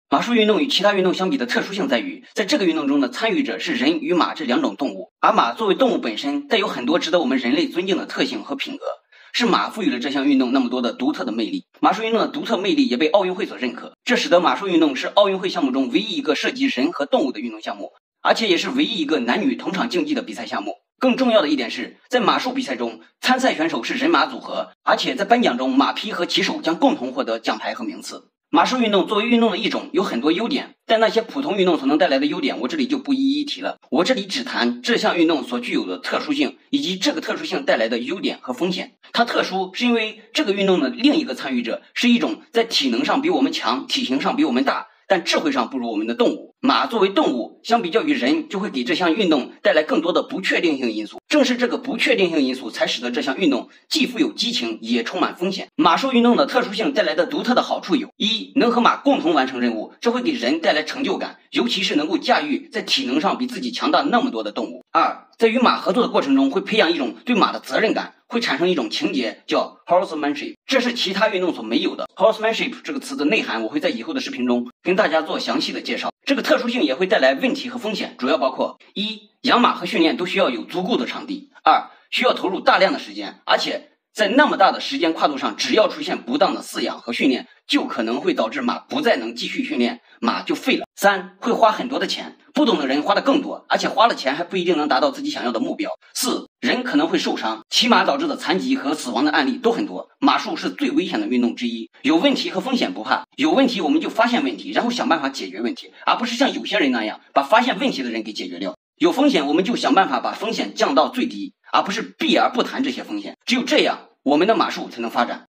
马术运动与其他运动相比的特殊性在于，在这个运动中的参与者是人与马这两种动物，而马作为动物本身带有很多值得我们人类尊敬的特性和品格，是马赋予了这项运动那么多的独特的魅力。马术运动的独特魅力也被奥运会所认可，这使得马术运动是奥运会项目中唯一一个涉及人和动物的运动项目，而且也是唯一一个男女同场竞技的比赛项目。更重要的一点是，在马术比赛中，参赛选手是人马组合，而且在颁奖中，马匹和骑手将共同获得奖牌和名次。马术运动作为运动的一种，有很多优点，但那些普通运动所能带来的优点，我这里就不一一提了。我这里只谈这项运动所具有的特殊性，以及这个特殊性带来的优点和风险。它特殊是因为这个运动的另一个参与者是一种在体能上比我们强、体型上比我们大，但智慧上不如我们的动物。马作为动物，相比较于人，就会给这项运动带来更多的不确定性因素。正是这个不确定性因素，才使得这项运动既富有激情，也充满风险。马术运动的特殊性带来的独特的好处有：一，能和马共同完成任务，这会给人带来成就感，尤其是能够驾驭在体能上比自己强大那么多的动物。二，在与马合作的过程中，会培养一种对马的责任感，会产生一种情节叫 horsemanship， 这是其他运动所没有的。horsemanship 这个词的内涵，我会在以后的视频中跟大家做详细的介绍。这个特殊性也会带来问题和风险，主要包括：一，养马和训练都需要有足够的场地；二，需要投入大量的时间，而且在那么大的时间跨度上，只要出现不当的饲养和训练，就可能会导致马不再能继续训练，马就废了。三，会花很多的钱，不懂的人花的更多，而且花了钱还不一定能达到自己想要的目标。四，人可能会受伤，骑马导致的残疾和死亡的案例都很多。马术是最危险的运动之一，有问题和风险不怕，有问题我们就发现问题，然后想办法解决问题，而不是像有些人那样把发现问题的人给解决掉。有风险我们就想办法把风险降到最低，而不是避而不谈这些风险。只有这样，我们的马术才能发展。